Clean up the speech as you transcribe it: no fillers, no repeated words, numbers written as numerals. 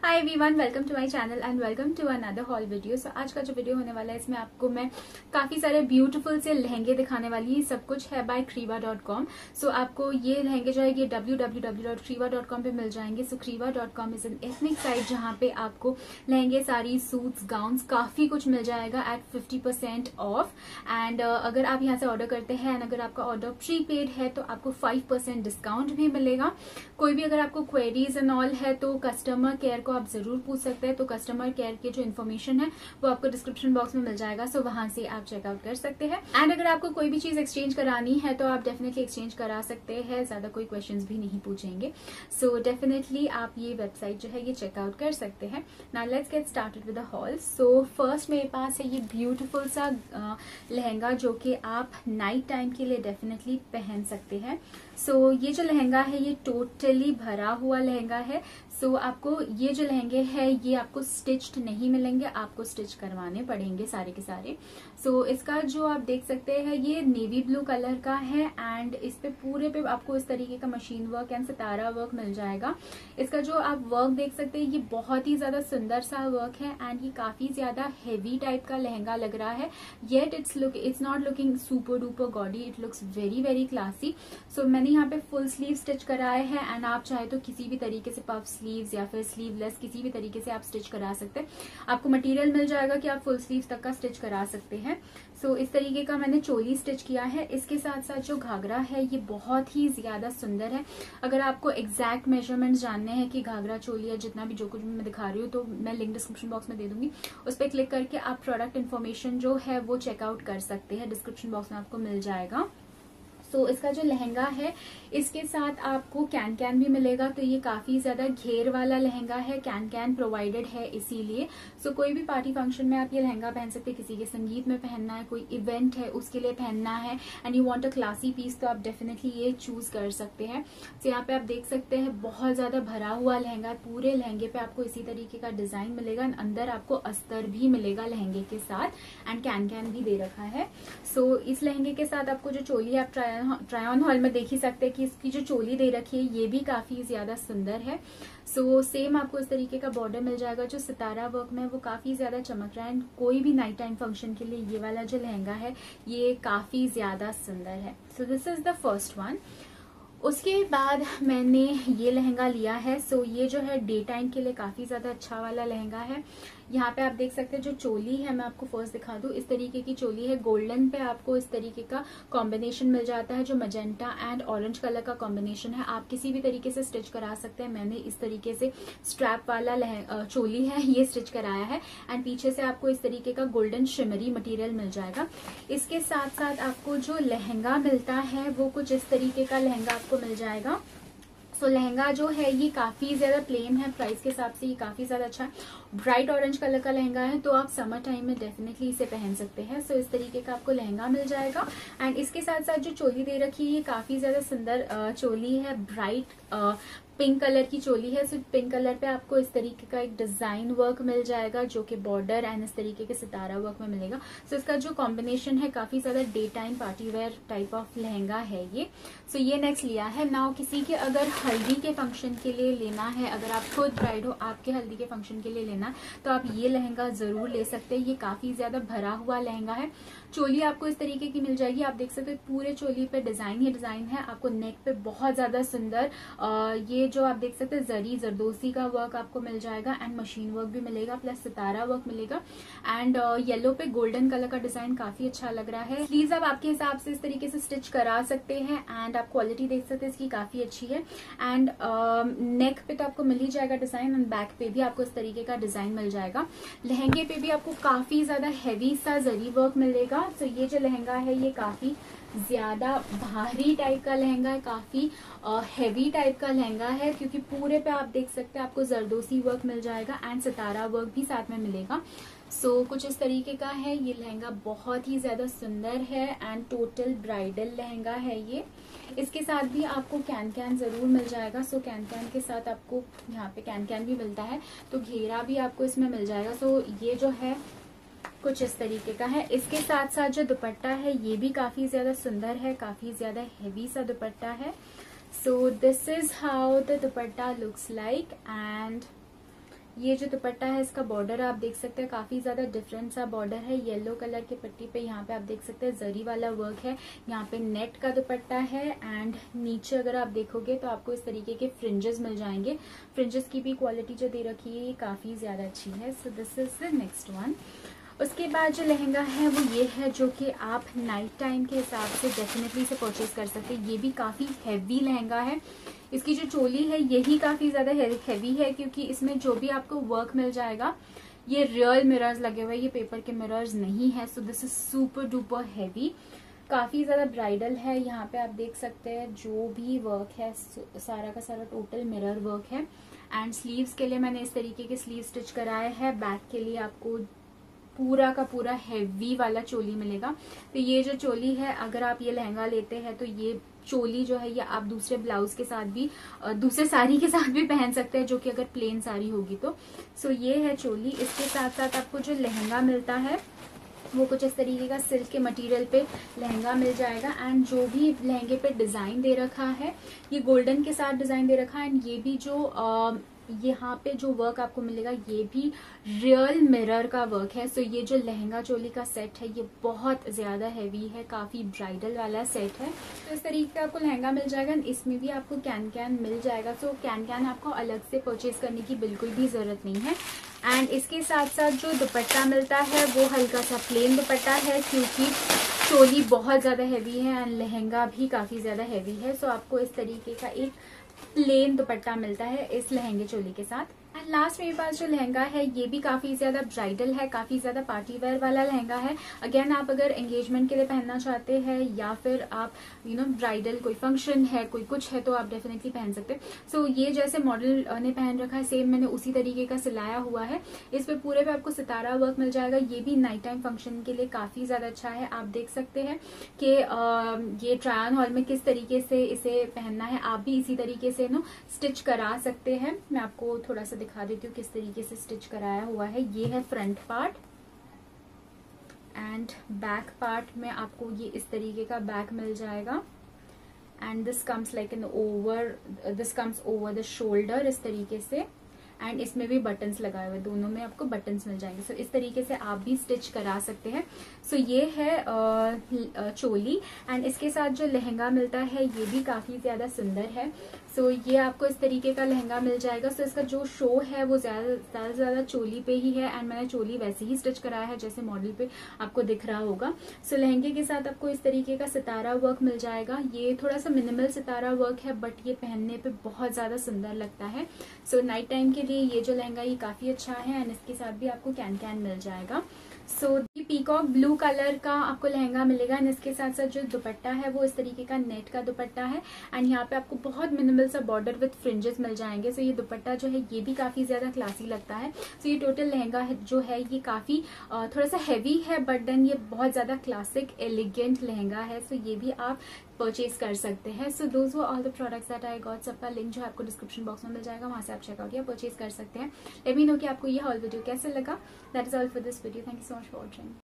Hi everyone, welcome to my channel and welcome to another haul video. So आज का जो video होने वाला है इसमें आपको मैं काफी सारे ब्यूटीफुल से लहंगे दिखाने वाली हूँ। सब कुछ है बाय creeva.com। सो आपको ये लहंगे जो है ये www.creeva.com पे मिल जाएंगे। So creeva.com is an ethnic site जहाँ पे आपको लहंगे, साड़ी, सूट्स, गाउन्स काफी कुछ मिल जाएगा एट 50% ऑफ। एंड अगर आप यहाँ से ऑर्डर करते हैं एंड अगर आपका ऑर्डर प्रीपेड है तो आपको 5% डिस्काउंट भी मिलेगा। कोई भी अगर आपको क्वेरीज एंड ऑल है तो कस्टमर केयर को आप जरूर पूछ सकते हैं। तो कस्टमर केयर की जो इन्फॉर्मेशन है वो आपको डिस्क्रिप्शन बॉक्स में मिल जाएगा। सो वहां से आप चेकआउट कर सकते हैं। एंड अगर आपको कोई भी चीज एक्सचेंज करानी है तो आप डेफिनेटली एक्सचेंज करा सकते हैं, ज्यादा कोई क्वेश्चंस भी नहीं पूछेंगे। सो डेफिनेटली आप ये वेबसाइट जो है ये चेकआउट कर सकते हैं। Now let's get started with the haul. So first मेरे पास है ये ब्यूटीफुल सा लहंगा जो कि आप नाइट टाइम के लिए डेफिनेटली पहन सकते हैं। सो ये जो लहंगा है ये टोटली भरा हुआ लहंगा है। सो आपको ये जो लहंगे हैं ये आपको स्टिच्ड नहीं मिलेंगे, आपको स्टिच करवाने पड़ेंगे सारे के सारे। सो इसका जो आप देख सकते हैं ये नेवी ब्लू कलर का है एंड इस पे पूरे पे आपको इस तरीके का मशीन वर्क एंड सितारा वर्क मिल जाएगा। इसका जो आप वर्क देख सकते हैं ये बहुत ही ज्यादा सुंदर सा वर्क है एंड ये काफी ज्यादा हेवी टाइप का लहंगा लग रहा है। Yet it's not looking super duper gaudy, it looks very very classy. So मैंने यहाँ पे फुल स्लीव स्टिच कराए हैं एंड आप चाहे तो किसी भी तरीके से पफ स्लीव्स या फिर स्लीवलेस किसी भी तरीके से आप स्टिच करा सकते हैं। आपको मटेरियल मिल जाएगा कि आप फुल स्लीव तक का स्टिच करा सकते हैं। सो इस तरीके का मैंने चोली स्टिच किया है। इसके साथ साथ जो घाघरा है ये बहुत ही ज्यादा सुंदर है। अगर आपको एग्जैक्ट मेजरमेंट जानने हैं कि घाघरा, चोली या जितना भी जो कुछ मैं दिखा रही हूँ तो मैं लिंक डिस्क्रिप्शन बॉक्स में दे दूंगी, उस पर क्लिक करके आप प्रोडक्ट इन्फॉर्मेशन जो है वो चेकआउट कर सकते हैं। डिस्क्रिप्शन बॉक्स में आपको मिल जाएगा। तो इसका जो लहंगा है इसके साथ आपको कैन भी मिलेगा। तो ये काफी ज्यादा घेर वाला लहंगा है, कैन प्रोवाइडेड है इसीलिए। सो कोई भी पार्टी फंक्शन में आप ये लहंगा पहन सकते हैं। किसी के संगीत में पहनना है, कोई इवेंट है उसके लिए पहनना है and you want a classy piece तो आप डेफिनेटली ये चूज कर सकते हैं। तो यहाँ पे आप देख सकते हैं बहुत ज्यादा भरा हुआ लहंगा है। पूरे लहंगे पे आपको इसी तरीके का डिजाइन मिलेगा एंड अंदर आपको अस्तर भी मिलेगा लहंगे के साथ एंड कैन भी दे रखा है। सो इस लहंगे के साथ आपको जो चोली आप ट्राई ऑन हॉल में देख ही सकते हैं कि इसकी जो चोली दे रखी है ये भी काफी ज्यादा सुंदर है। सो सेम आपको इस तरीके का बॉर्डर मिल जाएगा। जो सितारा वर्क में वो काफी ज्यादा चमक रहा है। कोई भी नाइट टाइम फंक्शन के लिए ये वाला जो लहंगा है ये काफी ज्यादा सुंदर है। So this is the first one. उसके बाद मैंने ये लहंगा लिया है। सो ये जो है डे टाइम के लिए काफी ज्यादा अच्छा वाला लहंगा है। यहाँ पे आप देख सकते हैं जो चोली है मैं आपको फर्स्ट दिखा दूं। इस तरीके की चोली है, गोल्डन पे आपको इस तरीके का कॉम्बिनेशन मिल जाता है। जो मजेंटा एंड ऑरेंज कलर का कॉम्बिनेशन है आप किसी भी तरीके से स्टिच करा सकते हैं। मैंने इस तरीके से स्ट्रैप वाला चोली है ये स्टिच कराया है एंड पीछे से आपको इस तरीके का गोल्डन शिमरी मटेरियल मिल जाएगा। इसके साथ साथ आपको जो लहंगा मिलता है वो कुछ इस तरीके का लहंगा आपको मिल जाएगा। सो लहंगा जो है ये काफी ज्यादा प्लेन है, प्राइस के हिसाब से ये काफी ज्यादा अच्छा है। ब्राइट ऑरेंज कलर का लहंगा है तो आप समर टाइम में डेफिनेटली इसे पहन सकते हैं। सो इस तरीके का आपको लहंगा मिल जाएगा एंड इसके साथ साथ जो चोली दे रखी है ये काफी ज्यादा सुंदर चोली है। ब्राइट पिंक कलर की चोली है। सो पिंक कलर पे आपको इस तरीके का एक डिजाइन वर्क मिल जाएगा जो कि बॉर्डर एंड इस तरीके के सितारा वर्क में मिलेगा। सो इसका जो कॉम्बिनेशन है काफी ज्यादा day time party wear type of lehenga है ये। सो ये नेक्स्ट लिया है। नाउ किसी के अगर हल्दी के फंक्शन के लिए लेना है, अगर आप खुद ब्राइड हो आपके हल्दी के फंक्शन के लिए लेना है तो आप ये लहंगा जरूर ले सकते हैं। ये काफी ज्यादा भरा हुआ लहंगा है। चोली आपको इस तरीके की मिल जाएगी। आप देख सकते हैं पूरे चोली पे डिजाइन ही डिजाइन है। आपको नेक पे बहुत ज्यादा सुंदर ये जो आप देख सकते हैं जरी जरदोसी का वर्क आपको मिल जाएगा एंड मशीन वर्क भी मिलेगा प्लस सितारा वर्क मिलेगा एंड येलो पे गोल्डन कलर का डिजाइन काफी अच्छा लग रहा है। स्लीव्स आप आपके हिसाब से इस तरीके से स्टिच करा सकते हैं एंड आप क्वालिटी देख सकते हैं इसकी काफी अच्छी है। एंड नेक पे तो आपको मिल ही जाएगा डिजाइन एंड बैक पे भी आपको इस तरीके का डिजाइन मिल जाएगा। लहंगे पे भी आपको काफी ज्यादा हैवी सा जरी वर्क मिलेगा। तो ये जो लहंगा है ये काफी ज्यादा भारी टाइप का लहंगा है, काफी हैवी टाइप का लहंगा है क्योंकि पूरे पे आप देख सकते हैं आपको जरदोसी वर्क मिल जाएगा एंड सितारा वर्क भी साथ में मिलेगा। सो कुछ इस तरीके का है ये लहंगा। बहुत ही ज्यादा सुंदर है एंड टोटल ब्राइडल लहंगा है ये। इसके साथ भी आपको कैन जरूर मिल जाएगा। सो कैन के साथ आपको यहाँ पे कैन भी मिलता है तो घेरा भी आपको इसमें मिल जाएगा। सो ये जो है कुछ इस तरीके का है। इसके साथ साथ जो दुपट्टा है ये भी काफी ज्यादा सुंदर है, काफी ज्यादा हेवी सा दुपट्टा है। So this is how the dupatta looks like and ये जो दुपट्टा है इसका बॉर्डर आप देख सकते हैं काफी ज्यादा डिफरेंट सा बॉर्डर है। येलो कलर की पट्टी पे यहाँ पे आप देख सकते हैं जरी वाला वर्क है। यहाँ पे नेट का दुपट्टा है एंड नीचे अगर आप देखोगे तो आपको इस तरीके के फ्रिंजेस मिल जाएंगे। फ्रिंजेस की भी क्वालिटी जो दे रखी है काफी ज्यादा अच्छी है। So this is the next one. उसके बाद जो लहंगा है वो ये है जो कि आप नाइट टाइम के हिसाब से डेफिनेटली से परचेज कर सकते हैं। ये भी काफ़ी हैवी लहंगा है। इसकी जो चोली है यही काफ़ी ज़्यादा हैवी है क्योंकि इसमें जो भी आपको वर्क मिल जाएगा ये रियल मिरर्स लगे हुए हैं, ये पेपर के मिरर्स नहीं है। So this is super duper heavy, काफ़ी ज़्यादा ब्राइडल है। यहाँ पे आप देख सकते हैं जो भी वर्क है सारा का सारा टोटल मिरर वर्क है। एंड स्लीव्स के लिए मैंने इस तरीके के स्लीव स्टिच कराए हैं। बैक के लिए आपको पूरा का पूरा हैवी वाला चोली मिलेगा। तो ये जो चोली है अगर आप ये लहंगा लेते हैं तो ये चोली जो है ये आप दूसरे ब्लाउज के साथ भी दूसरे साड़ी के साथ भी पहन सकते हैं, जो कि अगर प्लेन साड़ी होगी तो। सो ये है चोली। इसके साथ साथ आपको जो लहंगा मिलता है वो कुछ इस तरीके का सिल्क के मटेरियल पे लहंगा मिल जाएगा। एंड जो भी लहंगे पे डिजाइन दे रखा है ये गोल्डन के साथ डिजाइन दे रखा है। एंड ये भी जो यहाँ पे जो वर्क आपको मिलेगा ये भी रियल मिरर का वर्क है। सो ये जो लहंगा चोली का सेट है ये बहुत ज्यादा हैवी है, काफी ब्राइडल वाला सेट है। तो इस तरीके का आपको लहंगा मिल जाएगा। इसमें भी आपको कैन मिल जाएगा। सो कैन आपको अलग से परचेज करने की बिल्कुल भी जरूरत नहीं है। एंड इसके साथ साथ जो दुपट्टा मिलता है वो हल्का सा प्लेन दुपट्टा है क्योंकि चोली बहुत ज्यादा हैवी है एंड लहंगा भी काफी ज्यादा हैवी है। सो आपको इस तरीके का एक प्लेन दुपट्टा मिलता है इस लहंगे चोली के साथ। एंड लास्ट मेरे पास जो लहंगा है ये भी काफी ज्यादा ब्राइडल है, काफी ज्यादा पार्टी वेयर वाला लहंगा है। अगेन आप अगर एंगेजमेंट के लिए पहनना चाहते हैं या फिर आप ब्राइडल कोई फंक्शन है कोई कुछ है तो आप डेफिनेटली पहन सकते हैं। सो ये जैसे मॉडल ने पहन रखा है सेम मैंने उसी तरीके का सिलाया हुआ है। इस पे पूरे पे आपको सितारा वर्क मिल जाएगा। ये भी नाइट टाइम फंक्शन के लिए काफी ज्यादा अच्छा है। आप देख सकते हैं कि ये ट्राई ऑन हॉल में किस तरीके से इसे पहनना है, आप भी इसी तरीके से स्टिच करा सकते हैं। मैं आपको थोड़ा सा दिखा देती हूँ किस तरीके से स्टिच कराया हुआ है। ये है front part and back part में आपको ये इस तरीके का बैक मिल जाएगा। And this comes like an over, this comes over the shoulder इस तरीके से। एंड इसमें भी बटन्स लगाए हुए, दोनों में आपको बटन्स मिल जाएंगे। सो इस तरीके से आप भी स्टिच करा सकते हैं। सो ये है चोली। एंड इसके साथ जो लहंगा मिलता है ये भी काफी ज्यादा सुंदर है। सो ये आपको इस तरीके का लहंगा मिल जाएगा। सो इसका जो शो है वो ज्यादा चोली पे ही है। एंड मैंने चोली वैसे ही स्टिच कराया है जैसे मॉडल पे आपको दिख रहा होगा। सो लहंगे के साथ आपको इस तरीके का सितारा वर्क मिल जाएगा। ये थोड़ा सा मिनिमल सितारा वर्क है बट ये पहनने पे बहुत ज्यादा सुंदर लगता है। सो नाइट टाइम के लिए ये जो लहंगा ये काफी अच्छा है। एंड इसके साथ भी आपको कैन मिल जाएगा। सो पीकॉक ब्लू कलर का आपको लहंगा मिलेगा। एंड इसके साथ साथ जो दुपट्टा है वो इस तरीके का नेट का दुपट्टा है। एंड यहाँ पे आपको बहुत मिनिमल सा बॉर्डर विद फ्रिंजेस मिल जाएंगे। सो ये दुपट्टा जो है ये भी काफी ज्यादा क्लासी लगता है। सो ये टोटल लहंगा जो है ये काफी थोड़ा सा हैवी है बट देन ये बहुत ज्यादा क्लासिक एलिगेंट लहंगा है। सो ये भी आप परचेज कर सकते हैं। So those were all the products that I got. सबका लिंक जो है आपको डिस्क्रिप्शन बॉक्स में मिल जाएगा, वहां से आप चेकआउट या परचेज कर सकते हैं। लेट मी नो कि आपको ये हॉल वीडियो कैसे लगा। That is all for this video. Thank you so much for watching.